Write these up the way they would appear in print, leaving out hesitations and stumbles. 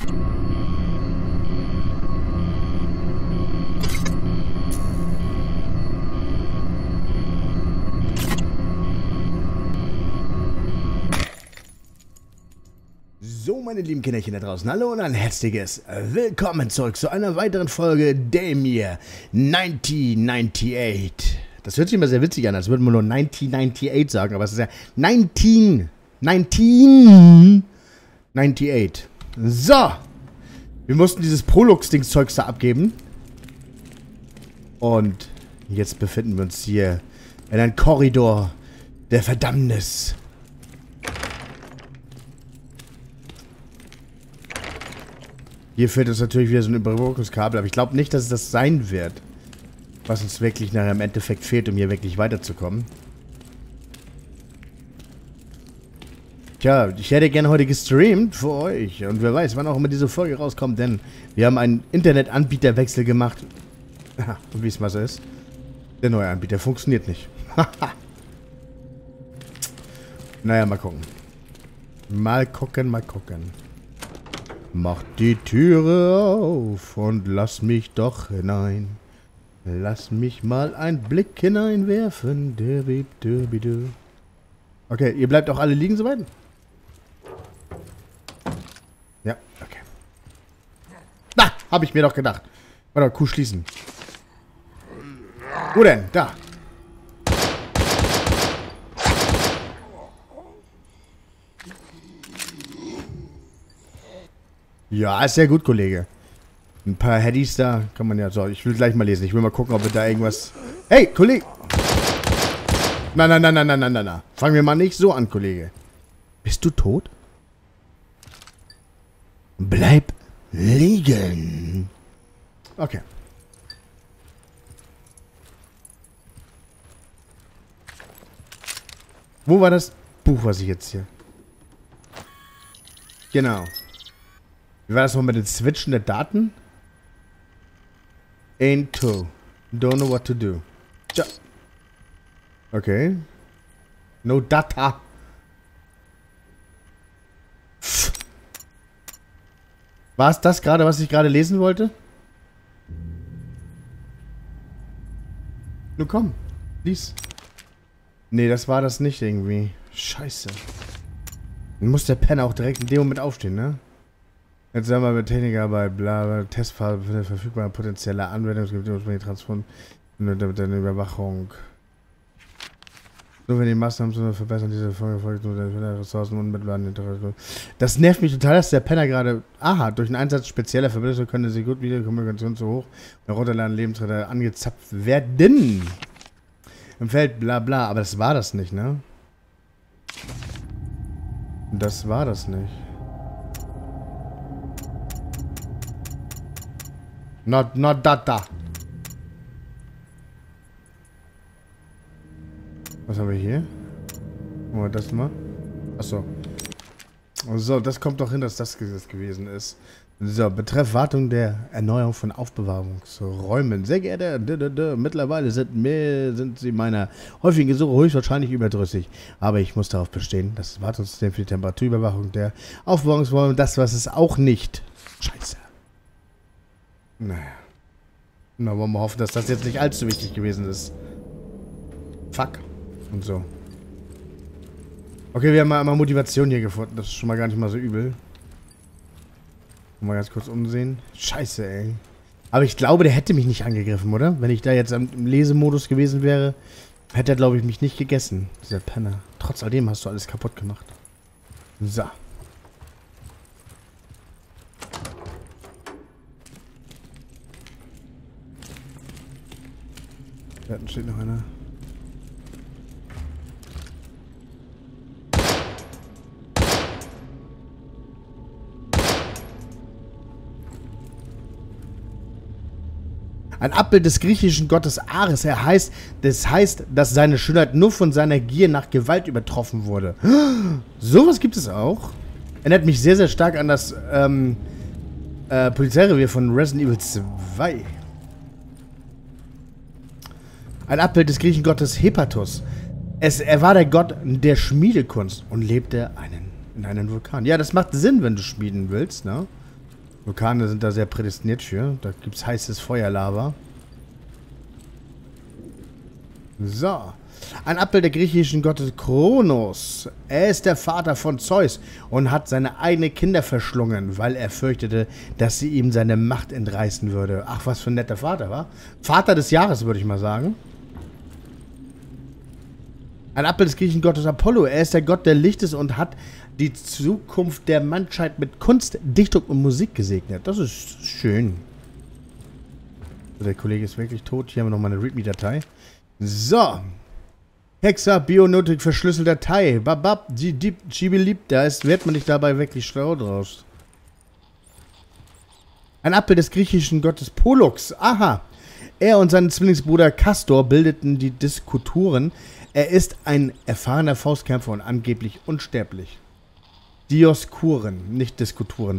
So, meine lieben Kinderchen da draußen, hallo und ein herzliches Willkommen zurück zu einer weiteren Folge Damien 1998. Das hört sich immer sehr witzig an, als würde man nur 1998 sagen, aber es ist ja 1998. So, wir mussten dieses Prolux-Dings-Zeugs da abgeben. Und jetzt befinden wir uns hier in einem Korridor der Verdammnis. Hier fehlt uns natürlich wieder so ein Überwachungskabel, aber ich glaube nicht, dass es das sein wird, was uns wirklich nachher im Endeffekt fehlt, um hier wirklich weiterzukommen. Tja, ich hätte gerne heute gestreamt für euch und wer weiß, wann auch immer diese Folge rauskommt, denn wir haben einen Internetanbieterwechsel gemacht. Und wie es mal so ist, der neue Anbieter funktioniert nicht. Naja, mal gucken. Mal gucken. Mach die Türe auf und lass mich doch hinein. Lass mich mal einen Blick hineinwerfen. Okay, ihr bleibt auch alle liegen soweit? Ja, okay. Da, hab ich mir doch gedacht. Warte mal, Kuh schließen. Wo denn? Da. Ja, ist sehr gut, Kollege. Ein paar Headies da kann man ja... So, ich will gleich mal lesen. Ich will mal gucken, ob wir da irgendwas... Hey, Kollege! Na. Fangen wir mal nicht so an, Kollege. Bist du tot? Bleib liegen. Okay. Wo war das Buch, was ich jetzt hier... Genau. Wie war das noch mit den Switchen der Daten? Ain't Don't know what to do. Tja. Okay. No data. War es das gerade, was ich gerade lesen wollte? Nun komm. Lies. Nee, das war das nicht irgendwie. Scheiße. Dann muss der Penner auch direkt in dem Moment aufstehen, ne? Jetzt sagen wir mit Techniker bei bla Testphase befindet verfügbare potenzielle Anwendungsgebiete Transport mit der Überwachung. Nur wenn die Maßnahmen zu verbessern, diese Folge nur der Ressourcen unmittelbar an den. Das nervt mich total, dass der Penner gerade. Aha, durch den Einsatz spezieller Verbesserungen können sie gut Videokommunikation zu hoch und runterladen Lebensretter angezapft werden. Im Feld bla bla, aber das war das nicht, ne? Das war das nicht. Not data. Was haben wir hier? Wollen wir das mal? Achso. So, das kommt doch hin, dass das gewesen ist. So, betreff Wartung der Erneuerung von Aufbewahrungsräumen. Sehr geehrter, mittlerweile sind sie meiner häufigen Gesuche höchstwahrscheinlich überdrüssig. Aber ich muss darauf bestehen, dass das Wartungssystem für die Temperaturüberwachung der Aufbewahrungsräume, das was es auch nicht. Scheiße. Naja. Na, wollen wir hoffen, dass das jetzt nicht allzu wichtig gewesen ist. Fuck. Und so. Okay, wir haben mal Motivation hier gefunden. Das ist schon mal gar nicht mal so übel. Mal ganz kurz umsehen. Scheiße, ey. Aber ich glaube, der hätte mich nicht angegriffen, oder? Wenn ich da jetzt im Lesemodus gewesen wäre, hätte er, glaube ich, mich nicht gegessen. Dieser Penner. Trotz alledem hast du alles kaputt gemacht. So. Da hinten steht noch einer. Ein Abbild des griechischen Gottes Ares. Das heißt, dass seine Schönheit nur von seiner Gier nach Gewalt übertroffen wurde. Sowas gibt es auch. Erinnert mich sehr, sehr stark an das Polizeirevier von Resident Evil 2. Ein Abbild des griechischen Gottes Hepatos. Er war der Gott der Schmiedekunst und lebte in einem Vulkan. Ja, das macht Sinn, wenn du schmieden willst, ne? Vulkane sind da sehr prädestiniert für. Da gibt es heißes Feuerlava. So. Ein Abbild der griechischen Gottes Kronos. Er ist der Vater von Zeus und hat seine eigenen Kinder verschlungen, weil er fürchtete, dass sie ihm seine Macht entreißen würde. Ach, was für ein netter Vater, wa? Vater des Jahres, würde ich mal sagen. Ein Abbild des griechischen Gottes Apollo. Er ist der Gott des Lichtes und hat die Zukunft der Menschheit mit Kunst, Dichtung und Musik gesegnet. Das ist schön. Der Kollege ist wirklich tot. Hier haben wir nochmal eine README-Datei. So. Hexa, Bionotik, verschlüsselte Datei. Babab, Chibelib, da wird man nicht dabei wirklich schlau draus. Ein Abbild des griechischen Gottes Pollux. Aha. Er und sein Zwillingsbruder Castor bildeten die Diskuturen. Er ist ein erfahrener Faustkämpfer und angeblich unsterblich. Dioskuren, nicht Diskuturen.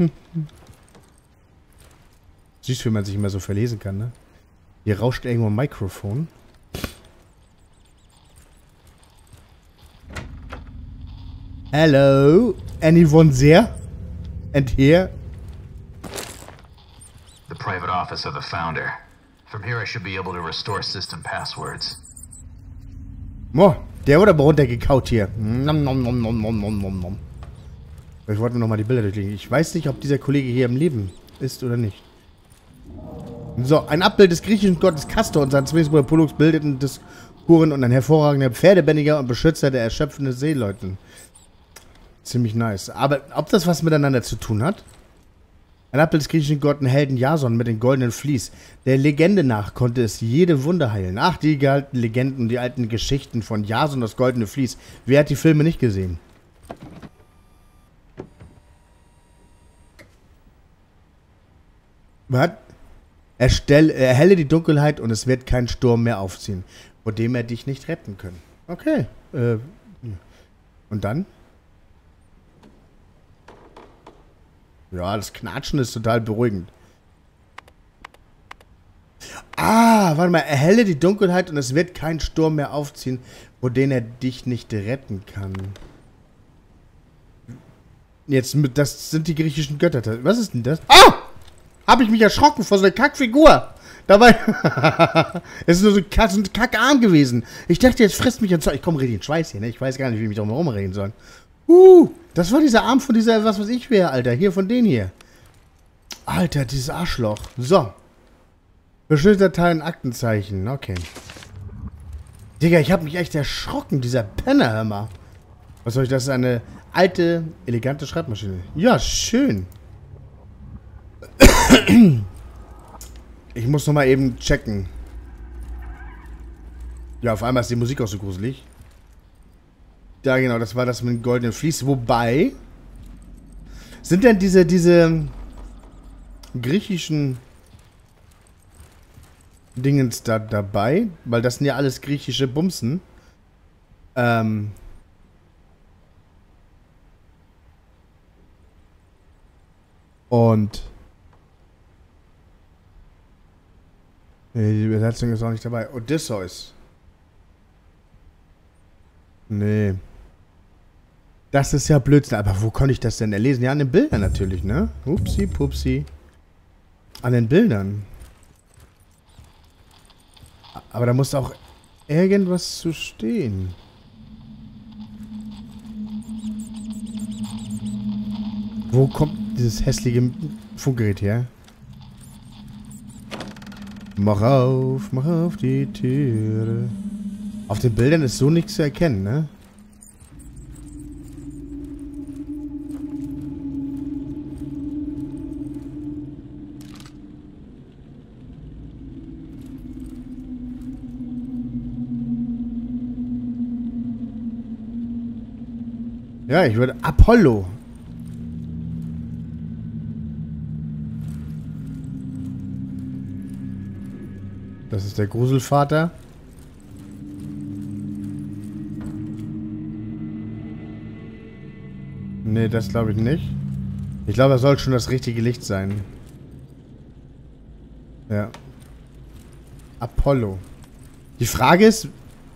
Süß, wie man sich immer so verlesen kann, ne? Hier rauscht irgendwo ein Mikrofon. Hello, anyone there? And here? The private office of the founder. From here I should be able to restore system passwords. Oh, der wurde aber runtergekaut hier. Nom, nom, nom, nom, nom, nom, nom, nom. Ich wollte mir nochmal die Bilder durchlegen. Ich weiß nicht, ob dieser Kollege hier im Leben ist oder nicht. So, ein Abbild des griechischen Gottes Castor und sein Zwillingsbruder Pollux bildeten Diskuren und ein hervorragender Pferdebändiger und Beschützer der erschöpfenden Seeleuten. Ziemlich nice. Aber ob das was miteinander zu tun hat? Ein Abbild des griechischen Gottes Helden Jason mit dem goldenen Vlies. Der Legende nach konnte es jede Wunde heilen. Ach, die alten Legenden, die alten Geschichten von Jason das goldene Vlies. Wer hat die Filme nicht gesehen? Was? Erhelle die Dunkelheit und es wird kein Sturm mehr aufziehen, vor dem er dich nicht retten können. Okay. Und dann? Ja, das Knatschen ist total beruhigend. Ah, warte mal. Erhelle die Dunkelheit und es wird kein Sturm mehr aufziehen, vor dem er dich nicht retten kann. Jetzt, das sind die griechischen Götter. Was ist denn das? Ah! Habe ich mich erschrocken vor so einer Kackfigur. Dabei. Es ist nur so ein Kackarm gewesen. Ich dachte, jetzt frisst mich ein Zeug. Ich komme richtig in Schweiß hier, ne? Ich weiß gar nicht, wie ich mich drum herum reden soll. Das war dieser Arm von dieser, was weiß ich wer, Alter. Hier, von denen hier. Alter, dieses Arschloch. So. Beschützter Teil Aktenzeichen. Okay. Digga, ich habe mich echt erschrocken. Dieser Penner, hör mal. Was soll ich, das ist eine alte, elegante Schreibmaschine. Ja, schön. Ich muss nochmal eben checken. Ja, auf einmal ist die Musik auch so gruselig. Ja, genau, das war das mit dem goldenen Vlies. Wobei, sind denn diese griechischen Dingens da dabei? Weil das sind ja alles griechische Bumsen. Und die Übersetzung ist auch nicht dabei. Odysseus. Nee. Das ist ja Blödsinn. Aber wo konnte ich das denn erlesen? Ja, an den Bildern natürlich, ne? Upsi, pupsi. An den Bildern. Aber da muss auch irgendwas zu stehen. Wo kommt dieses hässliche Funkgerät her? Mach auf die Türe. Auf den Bildern ist so nichts zu erkennen, ne? Ja, ich würde Apollo. Das ist der Gruselvater. Nee, das glaube ich nicht. Ich glaube, das soll schon das richtige Licht sein. Ja. Apollo. Die Frage ist,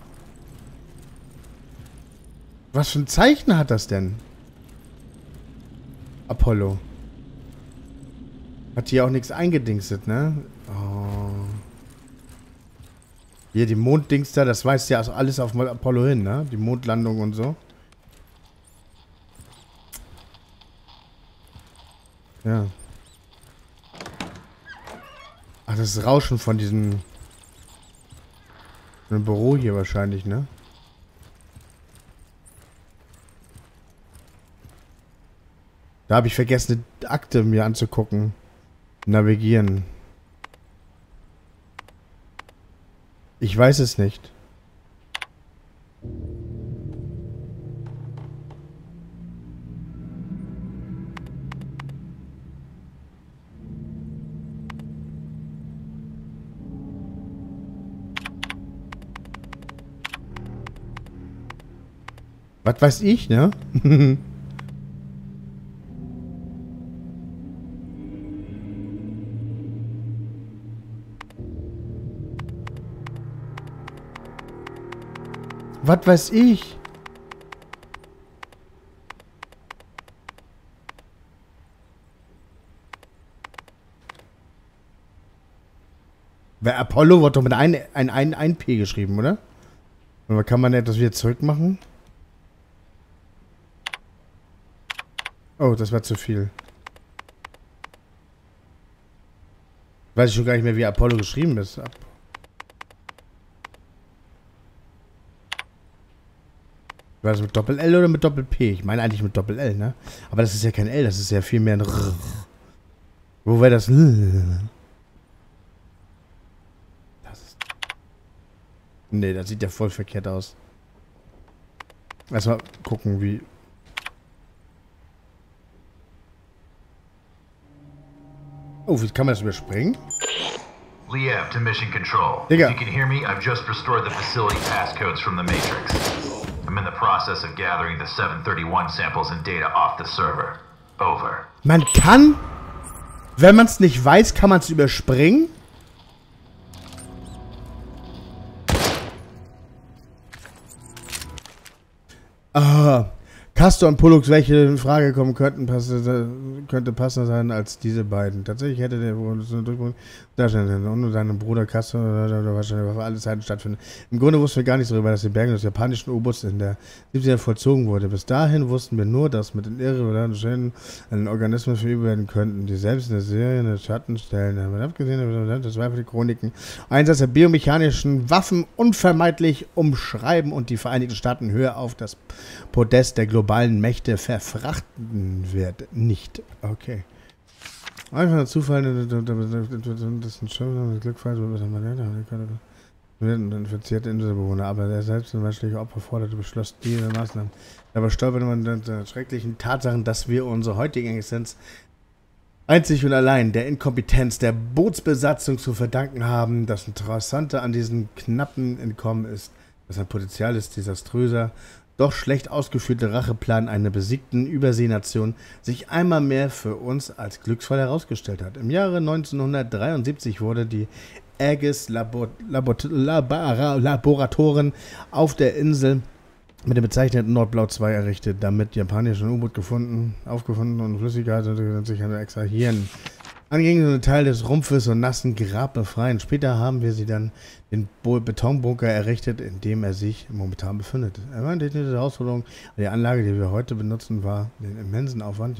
was für ein Zeichen hat das denn? Apollo. Hat hier auch nichts eingedingstet, ne? Oh. Hier, die Monddings da, das weist ja also alles auf Apollo hin, ne? Die Mondlandung und so. Ja. Ach, das ist Rauschen von diesem Büro hier wahrscheinlich, ne? Da habe ich vergessen, eine Akte mir anzugucken. Navigieren. Ich weiß es nicht. Was weiß ich, ne? Was weiß ich? Weil Apollo wird doch mit ein P geschrieben, oder? Aber kann man etwas wieder zurückmachen? Oh, das war zu viel. Weiß ich schon gar nicht mehr, wie Apollo geschrieben ist. War das mit Doppel-L oder mit Doppel-P? Ich meine eigentlich mit Doppel-L, ne? Aber das ist ja kein L, das ist ja viel mehr ein R. Wo wäre das? Das ist... Nee, das sieht ja voll verkehrt aus. Erstmal gucken, wie... Oh, wie kann man das überspringen? Liev to Mission Control. Digga. If you can hear me, I've just restored the facility passcodes from the Matrix. I'm in the process of gathering the 731 samples and data off the server. Over. Man kann, wenn man es nicht weiß, kann man es überspringen. Castor und Pollux, welche in Frage kommen könnten, könnte passender sein als diese beiden. Tatsächlich hätte der Durchbruch und seinem Bruder Castor wahrscheinlich auf alle Zeiten stattfinden. Im Grunde wussten wir gar nichts darüber, dass die Bergung des japanischen U-Boots in der 70er vollzogen wurde. Bis dahin wussten wir nur, dass mit den irregulären Schäden an den Organismen verübt werden könnten, die selbst in der Serie eine Schatten stellen. Man hat gesehen, das war für die Chroniken. Einsatz der biomechanischen Waffen unvermeidlich umschreiben und die Vereinigten Staaten höher auf das Podest der globalen Mächte verfrachten wird. Nicht. Okay. Einfach ein Zufall, das ist ein schönes Glückfall, wird infizierte Inselbewohner, aber der selbst ein menschlicher Opfer forderte, beschloss diese Maßnahmen. Dabei stolperte man der schrecklichen Tatsachen, dass wir unsere heutige Existenz einzig und allein der Inkompetenz der Bootsbesatzung zu verdanken haben. Das Interessante an diesem knappen Entkommen ist, dass ein potenzielles desaströser, doch schlecht ausgeführter Racheplan einer besiegten Überseenation sich einmal mehr für uns als glücksvoll herausgestellt hat. Im Jahre 1973 wurde die Aegis Laboratoren auf der Insel mit dem bezeichneten Nordblau 2 errichtet, damit japanische U-Boot aufgefunden und Flüssigkeit sich extrahieren. Angehende Teil des Rumpfes und nassen Grab befreien. Später haben wir sie dann den Betonbunker errichtet, in dem er sich momentan befindet. Eine technische Herausforderung, die Anlage, die wir heute benutzen, war den immensen Aufwand.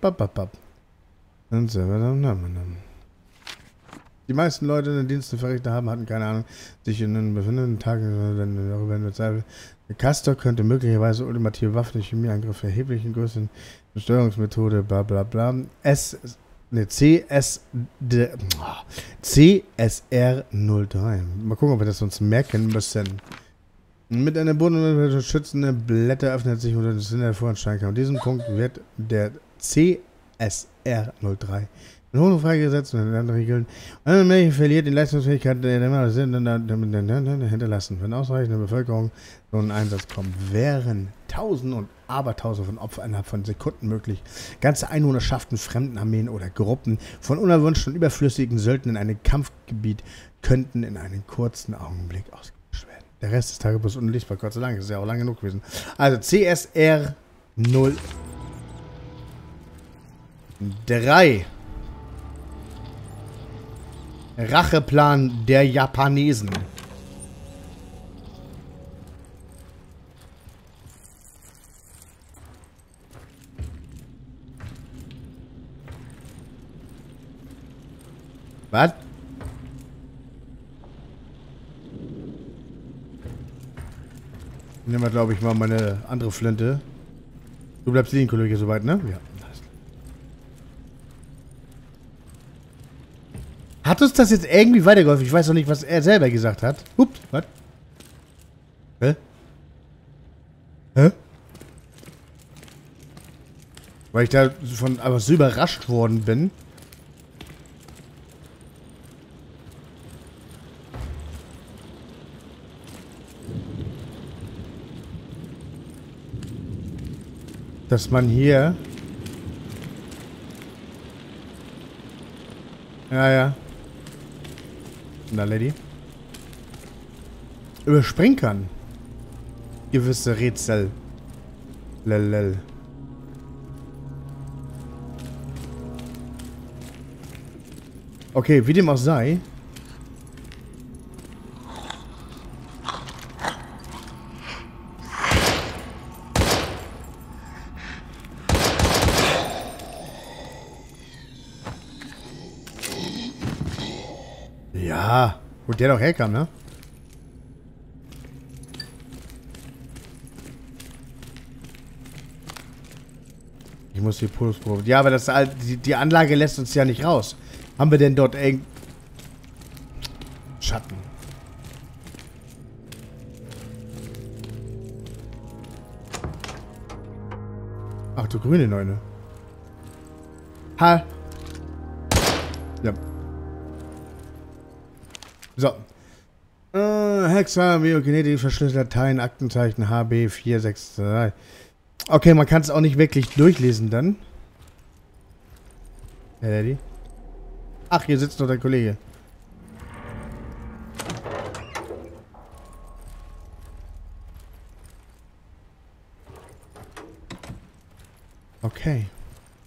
Die meisten Leute, die den Dienst verrichtet haben, hatten keine Ahnung, sich in den befindenden Tagen darüber bezweifelt. Castor könnte möglicherweise ultimative Waffen, Chemieangriffe, erheblichen Größen, Steuerungsmethode, bla bla bla. CSR03. Mal gucken, ob wir das uns merken müssen. Mit einer bodenschützenden Blätter öffnet sich unter das Sinn der Vorentscheidung. An diesem Punkt wird der CSR03 mit hohen freigesetzt und anderen Regeln. Ein Märchen verliert die Leistungsfähigkeit der hinterlassen. Wenn ausreichende Bevölkerung so einen Einsatz kommt, wären Tausende und Abertausende von Opfern innerhalb von Sekunden möglich. Ganze Einwohnerschaften, Fremdenarmeen oder Gruppen von unerwünschten und überflüssigen Söldnern in einem Kampfgebiet könnten in einem kurzen Augenblick ausgelöscht werden. Der Rest des Tagebuchs ist unlesbar, Gott sei Dank, das ist ja auch lang genug gewesen. Also CSR 03. Racheplan der Japanesen. Was? Nehmen wir, glaube ich, mal meine andere Flinte. Du bleibst liegen, Kollege, soweit, ne? Ja. Hat uns das jetzt irgendwie weitergeholfen? Ich weiß noch nicht, was er selber gesagt hat. Ups, was? Hä? Hä? Weil ich da von aber so überrascht worden bin. Dass man hier... Ja, ja. Na, Lady. Überspringen kann. Gewisse Rätsel. Lelel. Okay, wie dem auch sei. Ja, wo der doch herkam, ne? Ich muss die Pulsprobe. Ja, aber das, die Anlage lässt uns ja nicht raus. Haben wir denn dort irgend... Schatten. Ach du grüne Neune. Ha. Ja. So. Hexa, Biokinetik, verschlüsselte Dateien, Aktenzeichen HB463. Okay, man kann es auch nicht wirklich durchlesen dann. Ja, Daddy. Ach, hier sitzt noch der Kollege. Okay.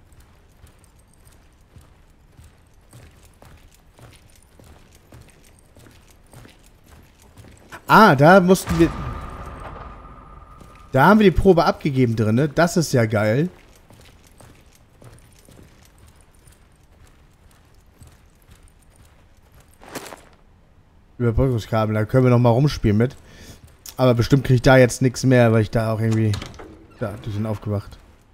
Ah, da mussten wir... Da haben wir die Probe abgegeben drin, ne? Das ist ja geil. Überbrückungskabel, da können wir noch mal rumspielen mit. Aber bestimmt kriege ich da jetzt nichts mehr, weil ich da auch irgendwie... Da, die sind aufgewacht.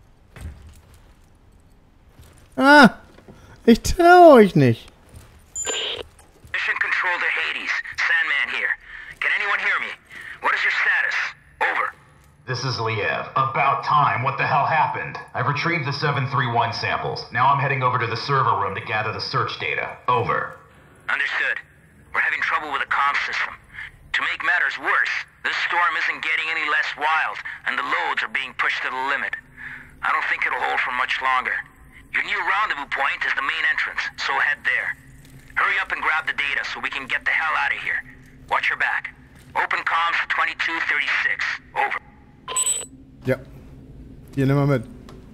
Ah! Ich traue euch nicht. Mission Control to Hades. Sandman here. Can anyone hear me? What is your status? Over. This is Liev. About time. What the hell happened? I've retrieved the 731 samples. Now I'm heading over to the server room to gather the search data. Over. Understood. We're having trouble with the comm system. To make matters worse, this storm isn't getting any less wild, and the loads are being pushed to the limit. I don't think it'll hold for much longer. Your new rendezvous point is the main entrance, so head there. Hurry up and grab the data so we can get the hell out of here. Watch your back. Open comms 2236. Over. Ja. Hier, nimm mal mit.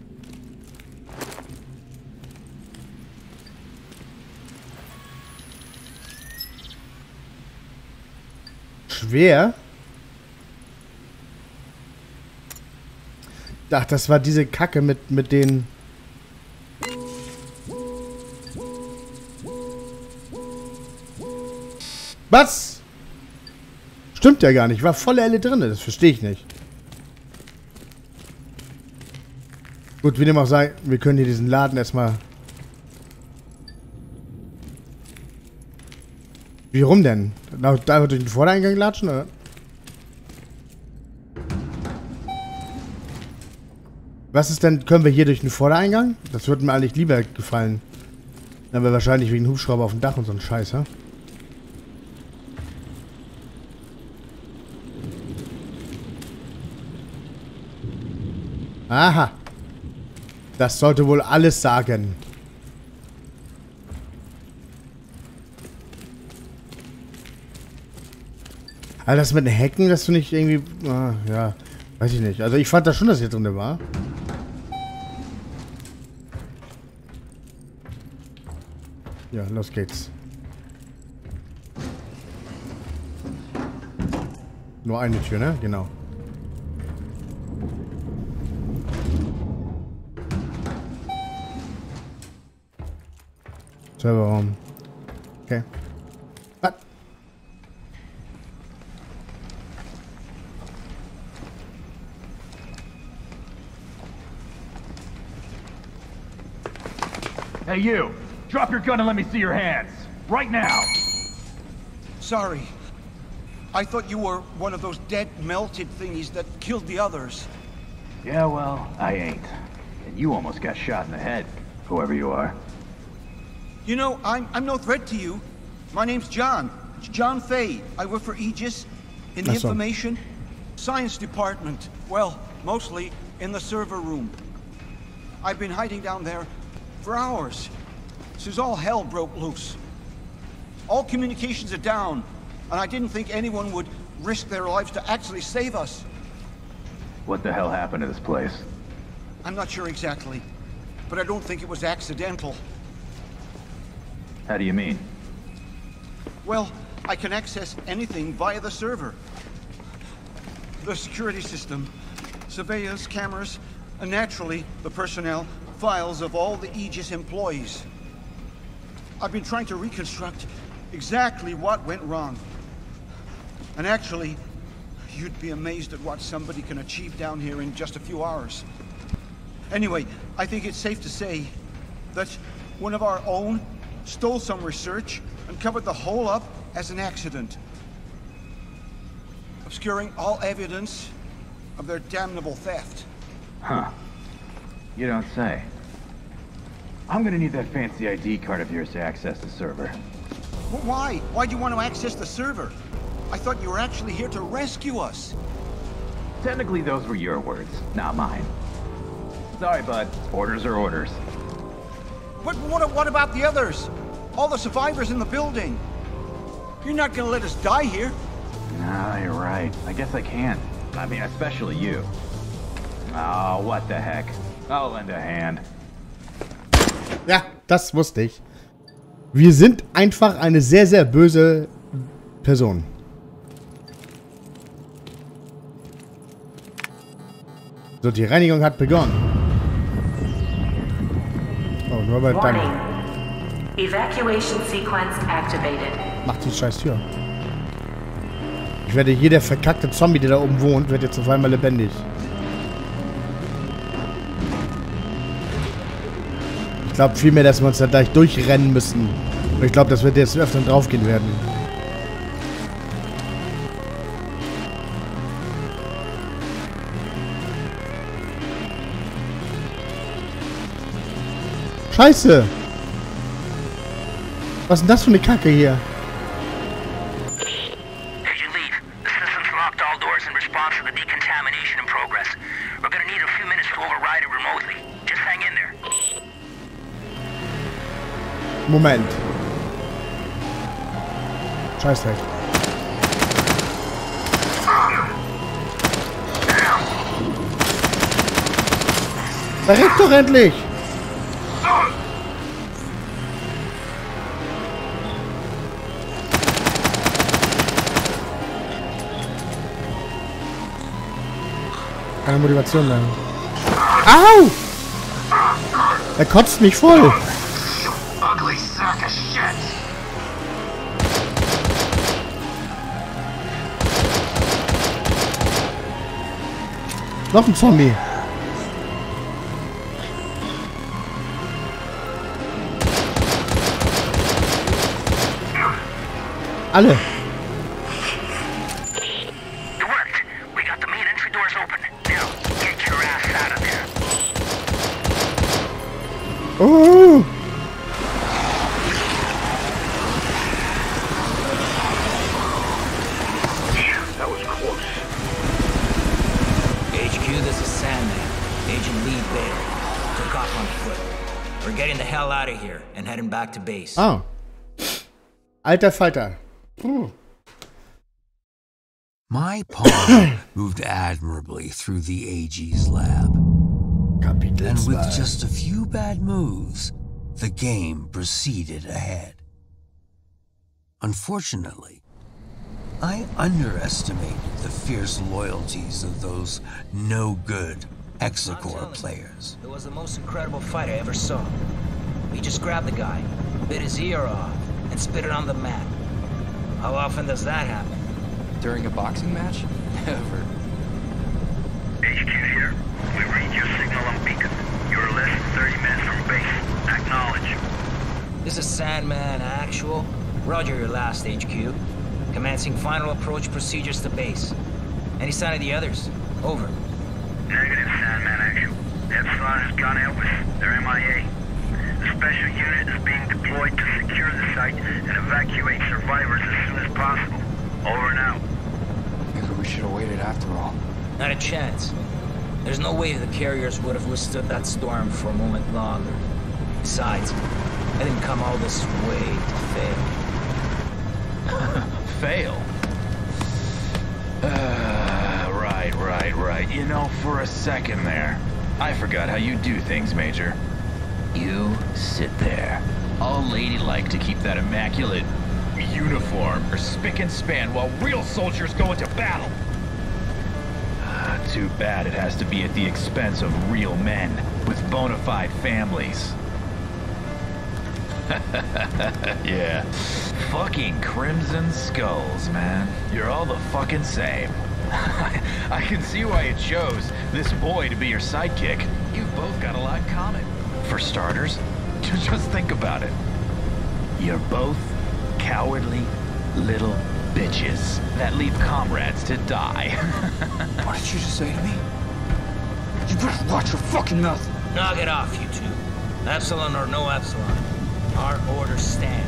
Schwer? Ach, das war diese Kacke mit den... Was? Stimmt ja gar nicht. War volle Elle drin. Das verstehe ich nicht. Gut, wie dem auch sei, wir können hier diesen Laden erstmal... Wie rum denn? Da durch den Vordereingang latschen, oder? Was ist denn... Können wir hier durch den Vordereingang? Das würde mir eigentlich lieber gefallen. Dann haben wir wahrscheinlich wegen Hubschrauber auf dem Dach und so ein Scheiß, ha? Aha. Das sollte wohl alles sagen. Aber das mit den Hecken, das finde ich irgendwie... Ah, ja, weiß ich nicht. Also ich fand das schon, dass hier drin war. Ja, los geht's. Nur eine Tür, ne? Genau. Serverraum. Okay. Was? Hey you! Drop your gun and let me see your hands! Right now! Sorry. I thought you were one of those dead, melted thingies that killed the others. Yeah, well, I ain't. And you almost got shot in the head, whoever you are. You know, I'm no threat to you. My name's John. John Fay. I work for Aegis in the information science department. Well, mostly in the server room. I've been hiding down there for hours, since all hell broke loose. All communications are down, and I didn't think anyone would risk their lives to actually save us. What the hell happened to this place? I'm not sure exactly, but I don't think it was accidental. How do you mean? Well, I can access anything via the server. The security system, surveillance cameras, and naturally, the personnel files of all the Aegis employees. I've been trying to reconstruct exactly what went wrong. And actually, you'd be amazed at what somebody can achieve down here in just a few hours. Anyway, I think it's safe to say that one of our own stole some research and covered the whole up as an accident, obscuring all evidence of their damnable theft. Huh. You don't say. I'm gonna need that fancy ID card of yours to access the server. Well, why? Why do you want to access the server? I thought you were actually here to rescue us. Technically, those were your words, not mine. Sorry, bud. Orders are orders. But what about the others? All the survivors in the building? You're not gonna let us die here. No, you're right. I guess I can. I mean, especially you. Oh, what the heck. I'll lend a hand. Ja, das wusste ich. Wir sind einfach eine sehr, sehr böse Person. So, die Reinigung hat begonnen. Oh, nur bei Warning. dann. Evacuation sequence activated. Mach die scheiß Tür. Ich werde jeder verkackte Zombie, der da oben wohnt, wird jetzt auf einmal lebendig. Ich glaube vielmehr, dass wir uns da gleich durchrennen müssen. Und ich glaube, dass wir jetzt öfter draufgehen werden. Scheiße! Was ist denn das für eine Kacke hier? Agent Leaf, the system's locked all doors in response to the decontamination in progress. We're gonna need a few minutes to override it remotely. Just hang in there. Moment. Scheißdreck. Verreckt doch endlich! Keine Motivation mehr. Au! Er kotzt mich voll. Ugly sack of shit. Noch ein Zombie. Alle. It worked. We got the main entry doors open. Now, get your ass out of there. Oh. That was close. HQ, this is Sandman. Agent Lee Bailey. Took off on foot. We're getting the hell out of here and heading back to base. Ah. Alter Falter. My pawn moved admirably through the AG's lab. Kapitel And with 2. just a few bad moves, the game proceeded ahead. Unfortunately, I underestimated the fierce loyalties of those no-good Hexacore players. It was the most incredible fight I ever saw. We just grabbed the guy, bit his ear off, and spit it on the mat. How often does that happen? During a boxing match? Never. HQ here. We read your signal on beacon. You're less than 30 minutes from base. Acknowledge. This is Sandman Actual. Roger your last HQ. Commencing final approach procedures to base. Any sign of the others? Over. Negative, Sandman Actual. Epsilon has gone out with their MIA. The special unit is being deployed to secure the site and evacuate survivors as soon as possible. Over and out. Maybe we should have waited after all. Not a chance. There's no way the carriers would have withstood that storm for a moment longer. Besides, I didn't come all this way to fail. Fail? Right. You know, for a second there, I forgot how you do things, Major. You sit there, all ladylike to keep that immaculate uniform or spick and span while real soldiers go into battle. Too bad it has to be at the expense of real men with bona fide families. Yeah. Fucking Crimson Skulls, man. You're all the fucking same. I can see why you chose this boy to be your sidekick. You've both got a lot in common. For starters, just think about it. You're both cowardly little bitches that leave comrades to die. What did you just say to me? You better watch your fucking mouth. Knock it off, you two. Epsilon or no Epsilon. Our orders stand.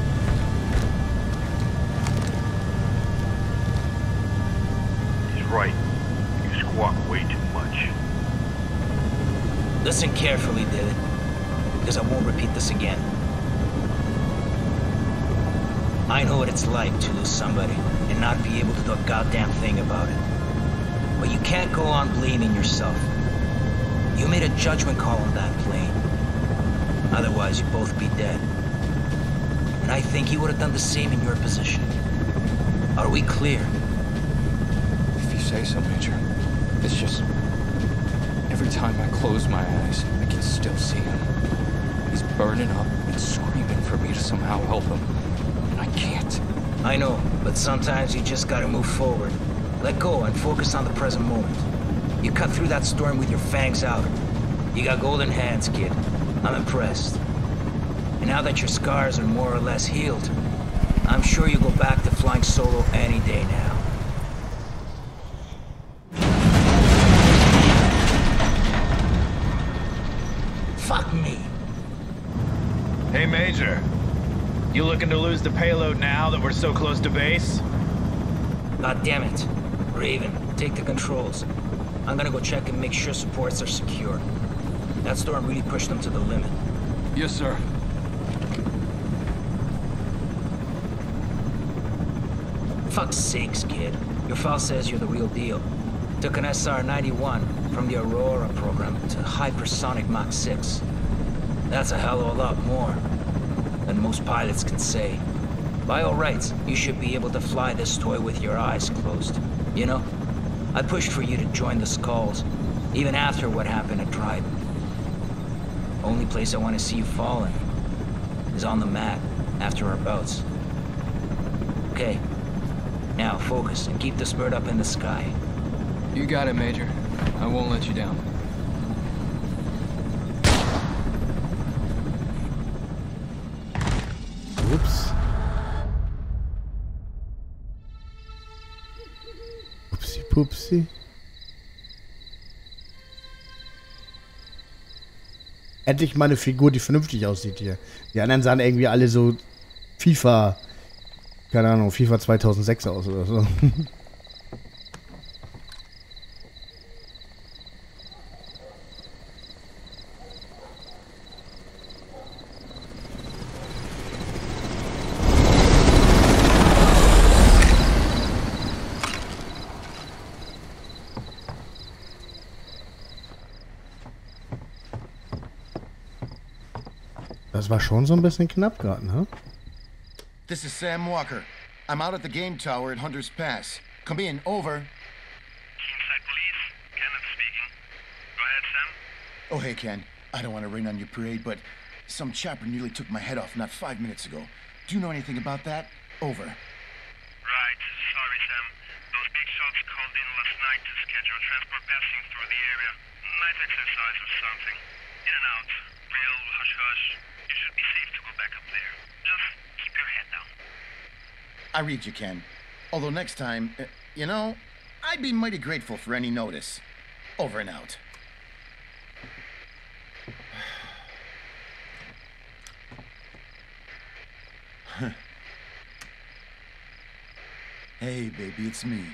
He's right. You squawk way too much. Listen carefully, David, because I won't repeat this again. I know what it's like to lose somebody and not be able to do a goddamn thing about it. But you can't go on blaming yourself. You made a judgment call on that plane. Otherwise, you'd both be dead. And I think he would have done the same in your position. Are we clear? If you say so, Major. It's just... every time I close my eyes, I can still see him. He's burning up and screaming for me to somehow help him. And I can't. I know, but sometimes you just gotta move forward. Let go and focus on the present moment. You cut through that storm with your fangs out. You got golden hands, kid. I'm impressed. And now that your scars are more or less healed, I'm sure you go back to flying solo any day now. Fuck me. Hey, Major. You looking to lose the payload now that we're so close to base? God damn it. Raven, take the controls. I'm gonna go check and make sure supports are secure. That storm really pushed them to the limit. Yes, sir. Fuck's sakes, kid. Your file says you're the real deal. Took an SR-91 from the Aurora program to hypersonic Mach 6. That's a hell of a lot more than most pilots can say. By all rights, you should be able to fly this toy with your eyes closed. You know, I pushed for you to join the Skulls, even after what happened at Trident. Only place I want to see you falling is on the mat after our bouts. Okay, now focus and keep the spurt up in the sky. You got it, Major. I won't let you down. Ups. Upsi pupsi. Endlich mal eine Figur, die vernünftig aussieht hier. Die anderen sahen irgendwie alle so FIFA, keine Ahnung, FIFA 2006 aus oder so. Das war schon so ein bisschen knapp gerade, ne? This is Sam Walker. I'm out at the game tower at Hunter's Pass. Come in, over. Keenside Police, Kenneth speaking. Go ahead, Sam. Oh, hey, Ken. I don't want to rain on your parade, but some chopper nearly took my head off not 5 minutes ago. Do you know anything about that? Over. Right. Sorry, Sam. Those big shots called in last night to schedule transport passing through the area. Night exercise or something. In and out. Real hush-hush. You should be safe to go back up there. Just keep your head down. I read you, Ken. Although next time, you know, I'd be mighty grateful for any notice. Over and out. Hey, baby, it's me.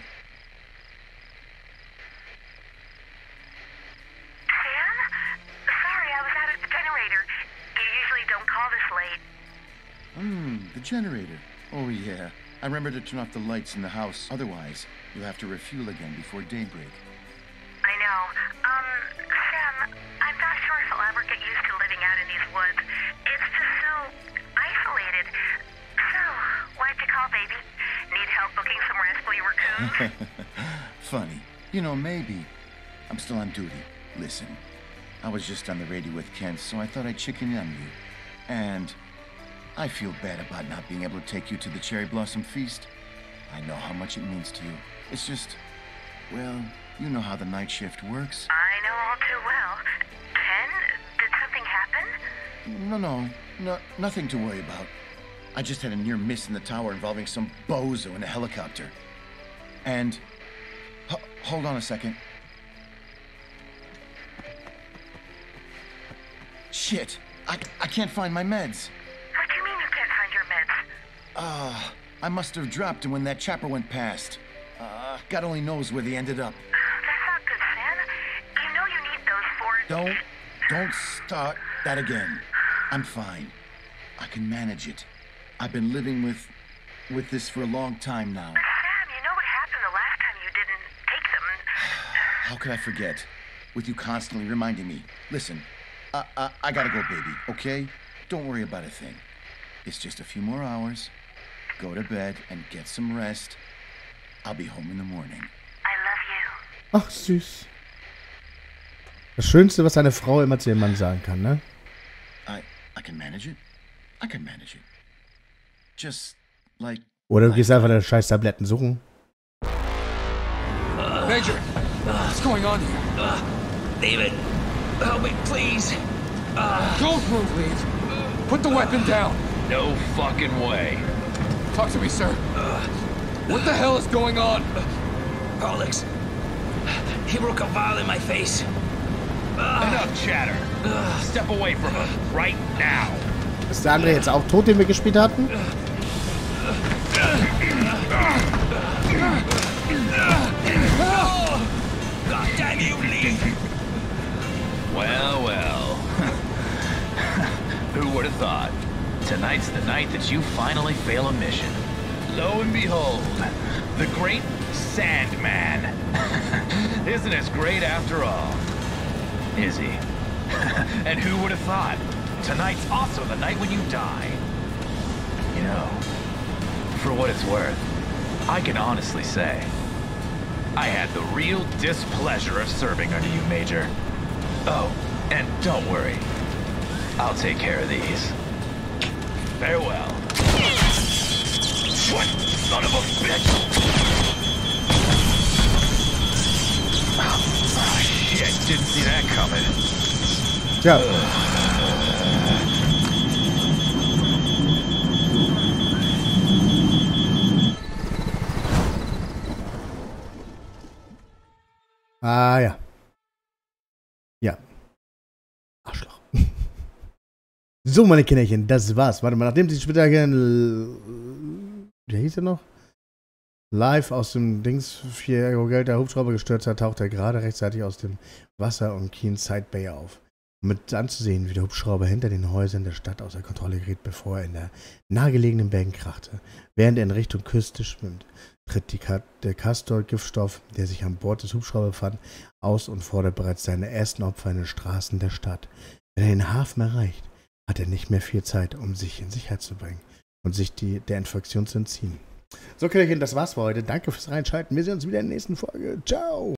Sam? Sorry, I was out at the generator. You usually don't call this late. The generator. Oh, yeah. I remember to turn off the lights in the house. Otherwise, you'll have to refuel again before daybreak. I know. Sam, I'm not sure if I'll ever get used to living out in these woods. It's just so isolated. So, why'd you call, baby? Need help booking some rascally raccoons? Funny. You know, maybe. I'm still on duty. Listen, I was just on the radio with Kent, so I thought I'd chicken in on you. And I feel bad about not being able to take you to the Cherry Blossom Feast. I know how much it means to you. It's just, well, you know how the night shift works. I know all too well. Ken, did something happen? No, nothing to worry about. I just had a near miss in the tower involving some bozo in a helicopter. And, hold on a second. Shit, I can't find my meds. What do you mean you can't find your meds? I must have dropped them when that chopper went past. God only knows where they ended up. That's not good, Sam. You know you need those for... Don't start that again. I'm fine. I can manage it. I've been living with this for a long time now. Sam, you know what happened the last time you didn't take them. How could I forget? With you constantly reminding me. Listen, I gotta go, baby, okay? Don't worry about a thing. It's just a few more hours. Go to bed and get some rest. I'll be home in the morning. I love you. Ach, süß. Das Schönste, was eine Frau immer zu ihrem Mann sagen kann, ne? I can manage it. I can manage it. Just like... Oder du gehst einfach deine scheiß Tabletten suchen. Major, what's going on here? David, help me, please. Don't move, Leave. Put the weapon down. No fucking way. Talk to me, sir. What the hell is going on? Alex, he broke a vial in my face. Enough chatter. Step away from him right now. Ist der andere jetzt auch tot, den wir gespielt hatten? God damn you, Lee! Well, well. Who would have thought? Tonight's the night that you finally fail a mission. Lo and behold, the great Sandman. Isn't as great after all. Is he? And who would have thought? Tonight's also the night when you die. You know, for what it's worth, I can honestly say, I had the real displeasure of serving under you, Major. Oh, and don't worry, I'll take care of these. Farewell. What son of a bitch! Oh, shit, didn't see that coming. Tja. Ah, ja. Ja. Arschloch. So, meine Kinderchen, das war's. Warte mal, nachdem sie später wie hieß er noch? Live aus dem Dings 4 Euro Geld der Hubschrauber gestürzt hat, taucht er gerade rechtzeitig aus dem Wasser und Keenside Bay auf. Um mit anzusehen, wie der Hubschrauber hinter den Häusern der Stadt außer Kontrolle gerät, bevor er in der nahegelegenen Bergen krachte. Während er in Richtung Küste schwimmt, tritt der Castor-Giftstoff, der sich an Bord des Hubschraubers befand, aus und fordert bereits seine ersten Opfer in den Straßen der Stadt. Wenn er den Hafen erreicht, hat er nicht mehr viel Zeit, um sich in Sicherheit zu bringen und sich der Infektion zu entziehen. So, Killerchen, das war's für heute. Danke fürs Reinschalten. Wir sehen uns wieder in der nächsten Folge. Ciao.